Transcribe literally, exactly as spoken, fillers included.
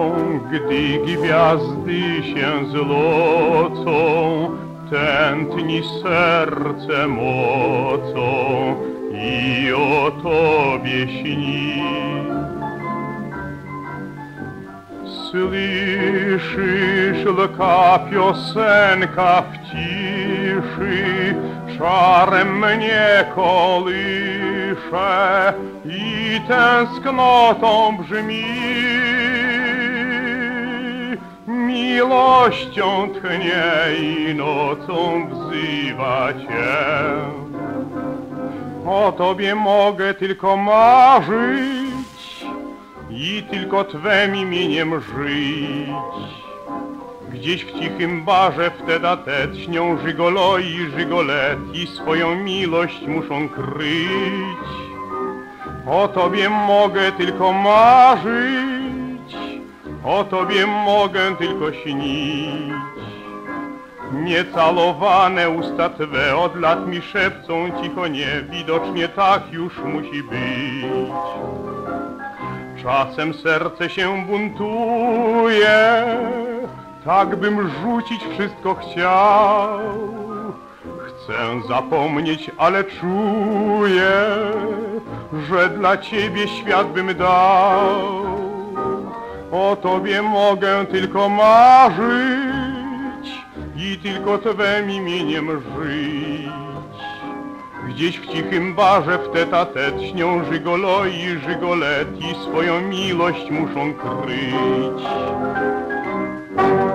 gdy gwiazdy się zlocą, tętni serce mocą i o Tobie śni. Słyszysz, lka piosenka w ciszy, czarem mnie kołysze i tęsknotą brzmi. Miłością tchnie i nocą wzywa Cię. O Tobie mogę tylko marzyć i tylko Twem imieniem żyć. Gdzieś w cichym barze w tete a tete śnią żygolo i żygolet i swoją miłość muszą kryć. O Tobie mogę tylko marzyć, o Tobie mogę tylko śnić. Niecalowane usta Twe od lat mi szepcą cicho nie, widocznie tak już musi być. Czasem serce się buntuje, tak bym rzucić wszystko chciał. Chcę zapomnieć, ale czuję, że dla Ciebie świat bym dał. O Tobie mogę tylko marzyć i tylko Twem imieniem żyć. Gdzieś w cichym barze w tete a tete śnią żygolo i żygolet i swoją miłość muszą kryć.